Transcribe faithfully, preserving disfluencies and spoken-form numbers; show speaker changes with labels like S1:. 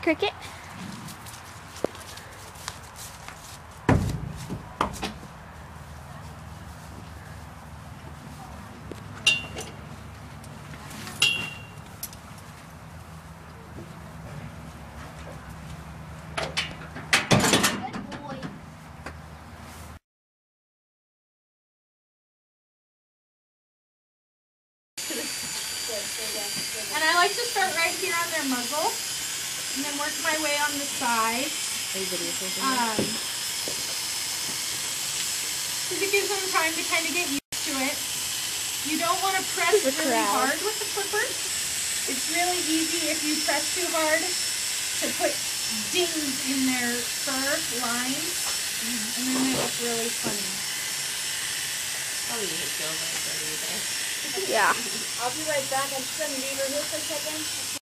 S1: Cricket.
S2: And I like to start right here on their muzzle and then work my way on the side. Um, because it gives them time to kind of get used to it. You don't want to press really hard with the clippers. It's really easy if you press too hard to put dings in their fur lines, and then they look really funny.
S3: Probably hit Joe right there.
S1: Yeah.
S4: I'll be right back. I'm just going to leave her here for a second.